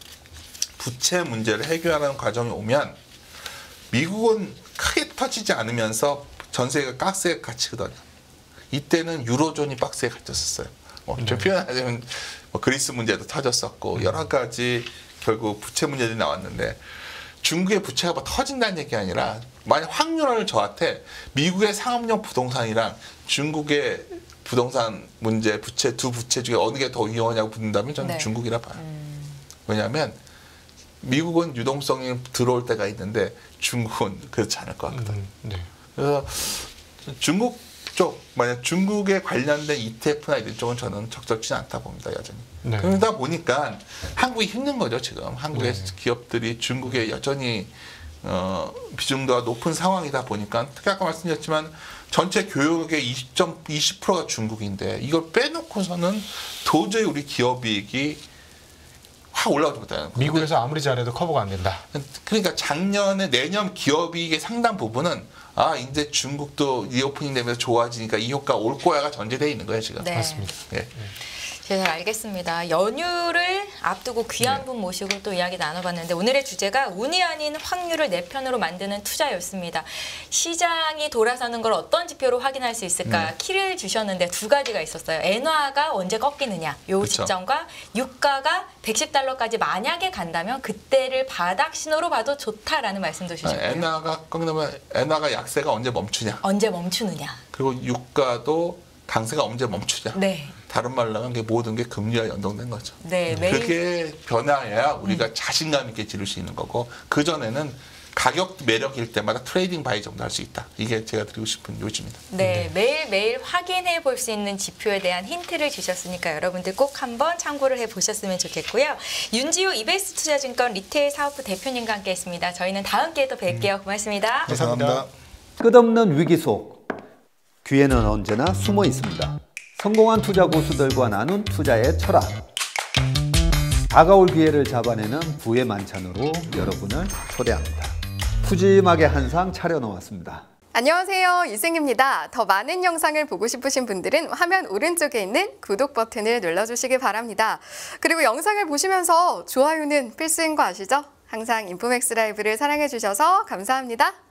부채 문제를 해결하는 과정이 오면 미국은 크게 터지지 않으면서 전 세계가 박스에 갇히거든요. 이때는 유로존이 박스에 갇혔었어요. 좀 표현하자면 뭐 그리스 문제도 터졌었고 여러 가지 결국 부채 문제들이 나왔는데 중국의 부채가 뭐 터진다는 얘기 아니라 만약 확률을 저한테 미국의 상업용 부동산이랑 중국의 부동산 문제 부채 두 부채 중에 어느 게 더 위험하냐고 묻는다면 저는 네. 중국이라 봐요. 왜냐하면 미국은 유동성이 들어올 때가 있는데 중국은 그렇지 않을 것 같거든요. 네. 그래서 중국 쪽 만약 중국에 관련된 ETF나 이런 쪽은 저는 적절치 않다 봅니다 여전히. 네. 그러다 보니까 한국이 힘든 거죠 지금. 한국의 네. 기업들이 중국에 여전히 비중도가 높은 상황이다 보니까 특히 아까 말씀드렸지만 전체 교역의 20%가 중국인데 이걸 빼놓고서는 도저히 우리 기업이익이 확 올라오지 못해요. 미국에서 아무리 잘해도 커버가 안 된다. 그러니까 작년에 내년 기업이익의 상당 부분은 이제 중국도 리오프닝 되면서 좋아지니까 이 효과 올 거야가 전제되어 있는 거예요 지금. 네. 맞습니다. 예. 잘 알겠습니다. 연휴를 앞두고 귀한 네. 분 모시고 또 이야기 나눠봤는데 오늘의 주제가 운이 아닌 확률을 내 편으로 만드는 투자였습니다. 시장이 돌아서는 걸 어떤 지표로 확인할 수 있을까? 키를 주셨는데 두 가지가 있었어요. 엔화가 언제 꺾이느냐, 요 그쵸. 시점과 유가가 110달러까지 만약에 간다면 그때를 바닥 신호로 봐도 좋다라는 말씀도 주셨고요. 엔화가 꺾이면 엔화가 약세가 언제 멈추냐. 언제 멈추느냐. 그리고 유가도 강세가 언제 멈추냐. 네. 다른 말로 하면 모든 게 금리와 연동된 거죠. 네, 매일 그게 변화해야 우리가 자신감 있게 지를 수 있는 거고 그 전에는 가격 매력일 때마다 트레이딩 바이 정도 할 수 있다. 이게 제가 드리고 싶은 요지입니다. 네, 매일매일 확인해 볼 수 있는 지표에 대한 힌트를 주셨으니까 여러분들 꼭 한번 참고를 해 보셨으면 좋겠고요. 윤지호 이베스트 투자증권 리테일 사업부 대표님과 함께 했습니다. 저희는 다음 기회에 또 뵐게요. 고맙습니다. 감사합니다. 끝없는 위기 속 기회는 언제나 숨어 있습니다. 성공한 투자 고수들과 나눈 투자의 철학. 다가올 기회를 잡아내는 부의 만찬으로 여러분을 초대합니다. 푸짐하게 한 상 차려놓았습니다. 안녕하세요, 이승입니다. 더 많은 영상을 보고 싶으신 분들은 화면 오른쪽에 있는 구독 버튼을 눌러주시기 바랍니다. 그리고 영상을 보시면서 좋아요는 필수인 거 아시죠? 항상 인포맥스 라이브를 사랑해 주셔서 감사합니다.